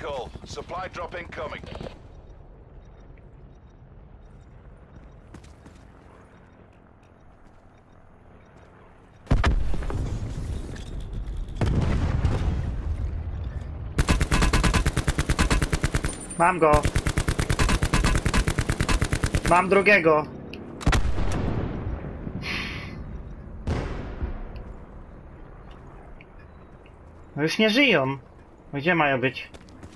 call. Supply drop incoming. Mam go. Mam drugiego. No już nie żyją. Gdzie mają być?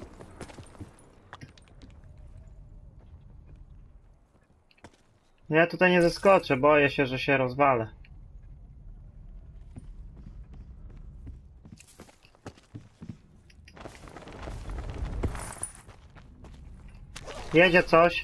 Ja tutaj nie zeskoczę, boję się, że się rozwalę. Jedzie coś.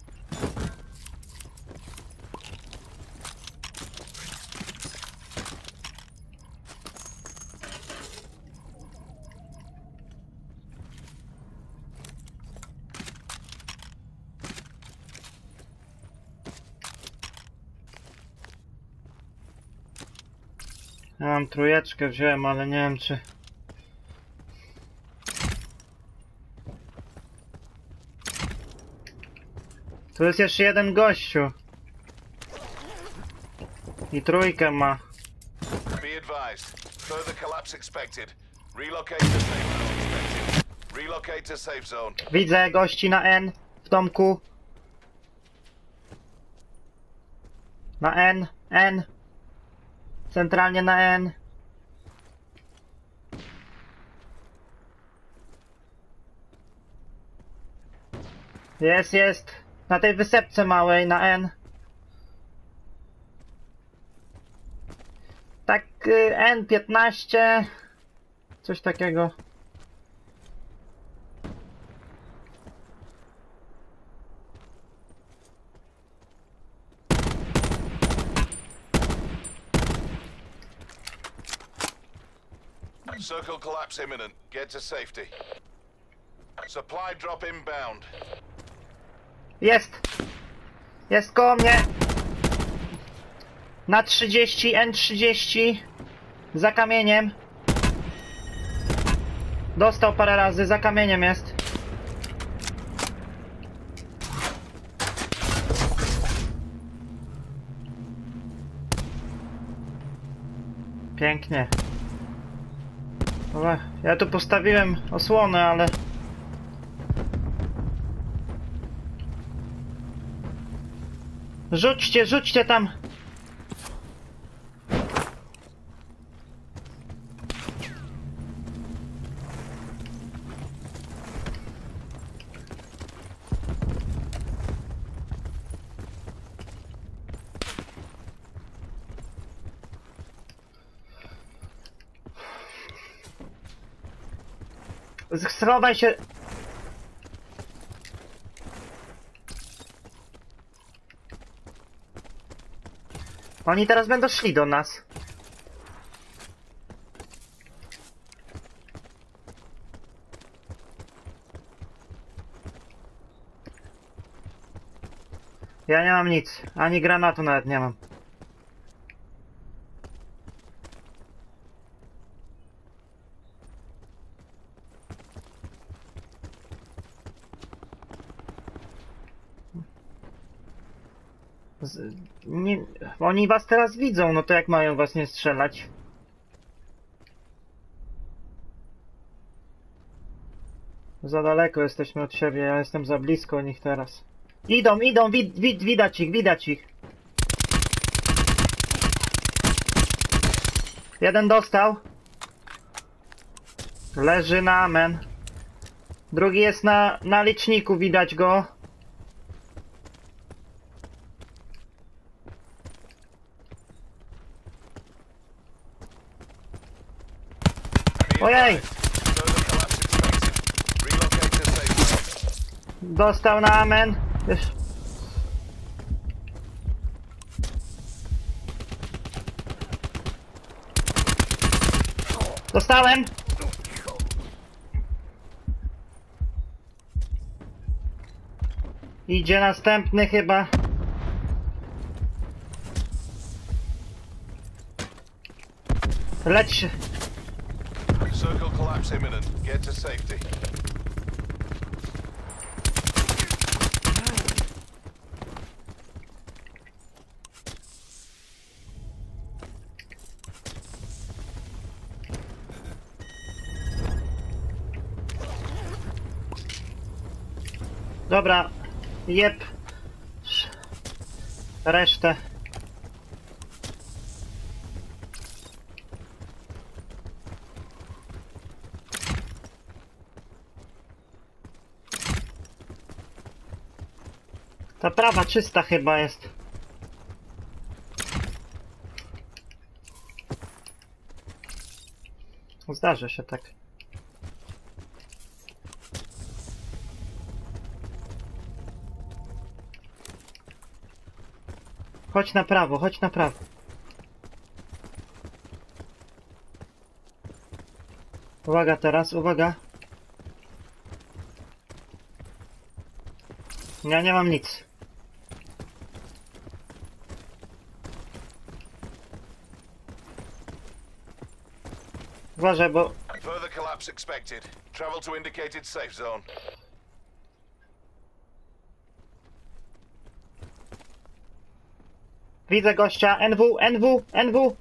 Ja mam trójeczkę, wziąłem, ale nie wiem czy... Tu jest jeszcze jeden gościu. I trójkę ma. Be advised. Further collapse expected. Relocate to safe zone expected. Relocate to safe zone. Widzę gości na N w domku. Na N, N. Centralnie na N. Jest, jest. Na tej wysepce małej, na N. Tak, N15. Coś takiego. Circle collapse imminent. Get to safety. Supply drop inbound. Jest! Jest koło mnie! Na 30, N30. Za kamieniem. Dostał parę razy, za kamieniem jest. Pięknie. Dobra, ja tu postawiłem osłonę, ale... Rzućcie, rzućcie tam! Schowaj się! Oni teraz będą szli do nas. Ja nie mam nic. Ani granatu nawet nie mam. Nie, oni was teraz widzą, no to jak mają was nie strzelać? Za daleko jesteśmy od siebie, ja jestem za blisko nich teraz. Idą, idą, widać ich, widać ich. Jeden dostał. Leży na amen. Drugi jest na liczniku, widać go. Ojej! Dostał na amen. Dostałem! Idzie następny chyba. Leć się. Circle collapse imminent. Get to safety. Dobra, jeb resztę. Ta prawa czysta chyba jest. Zdarza się tak. Chodź na prawo, chodź na prawo. Uwaga teraz, uwaga. Ja nie mam nic. Uważaj, bo... Further collapse expected. Travel to indicated safe zone. Widzę gościa. NW.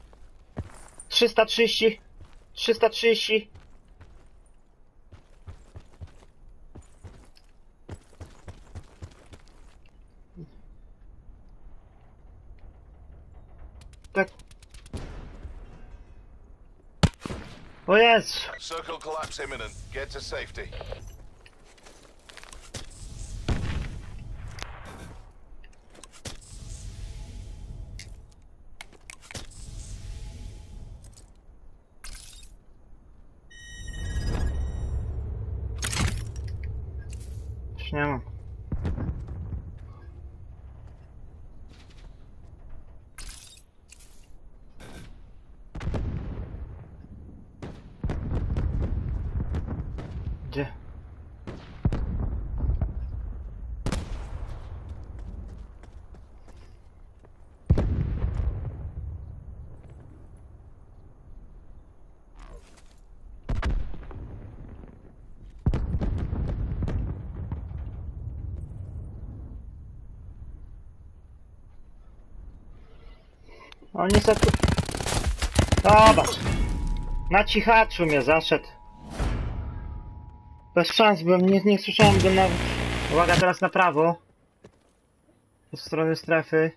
330. 330. Tak. O Jezu. Circle collapse imminent. Get to safety. Już nie mam. Gdzie? Oni są tu... Zobacz. Na cichaczu mnie zaszedł. Bez szans, bo nie słyszałem go nawet. Uwaga, teraz na prawo. W stronę strefy.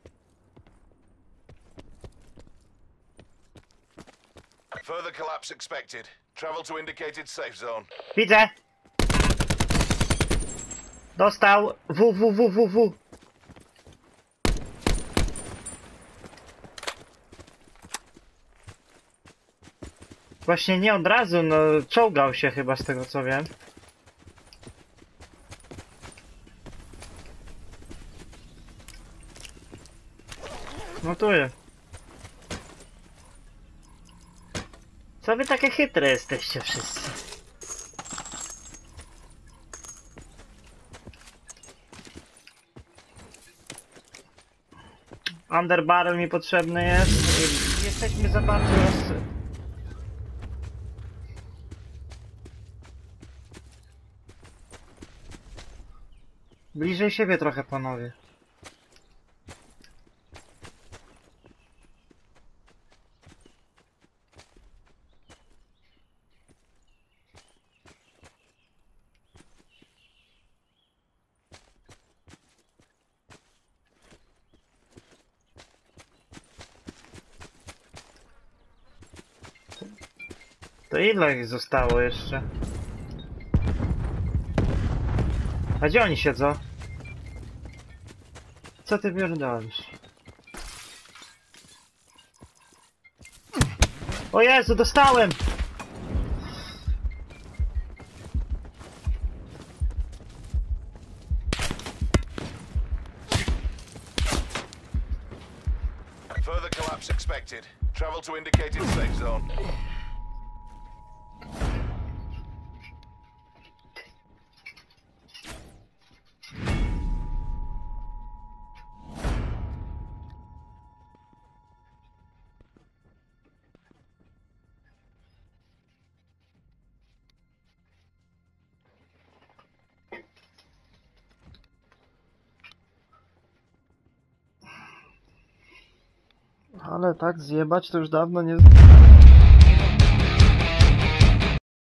Further collapse expected. Travel to indicated safe zone. Widzę! Dostał! W. Właśnie nie od razu, no czołgał się chyba z tego co wiem. No tu jest. Co wy takie chytre jesteście wszyscy? Underbarrel mi potrzebny jest. Jesteśmy za bardzo bliżej siebie trochę, panowie. To ile ich zostało jeszcze? A gdzie oni siedzą? Co ty pierdolisz? O Jezu, dostałem! Further collapse expected. Travel to indicated safe zone. Ale tak zjebać to już dawno nie...